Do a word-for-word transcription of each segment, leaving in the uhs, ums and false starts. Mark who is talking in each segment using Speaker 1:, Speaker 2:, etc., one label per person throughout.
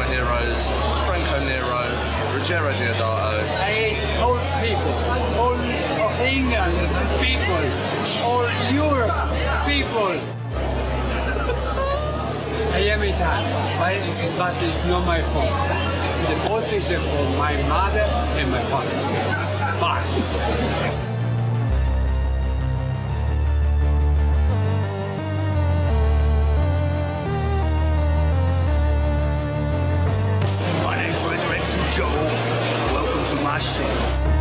Speaker 1: heroes, Franco Nero, Ruggero Deodato.
Speaker 2: I hate all people, all of England people, all Europe people. I am Italian, but, but it's not my fault. The fault is for my mother and my father. Bye.
Speaker 3: Welcome to my show.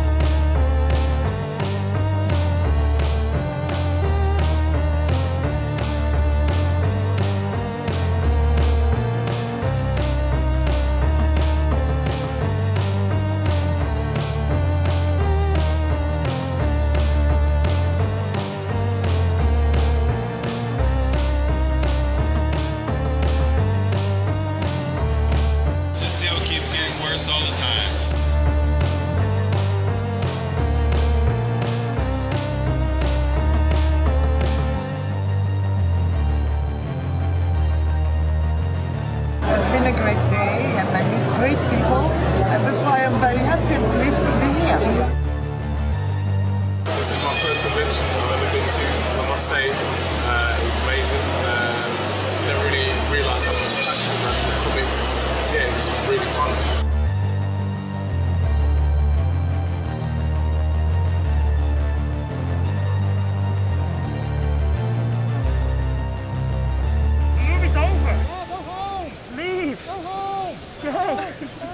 Speaker 4: This deal keeps getting worse all the time.
Speaker 5: It's been a great day and I meet great people, and that's why I'm very happy and pleased to be here.
Speaker 6: This is my first convention I've ever been to. I must say, uh, it was amazing. Uh, I didn't really realise how much passion I had for comics. Yeah, it was really fun.
Speaker 7: The movie's over. Oh, go home. Leave. Go home. Go.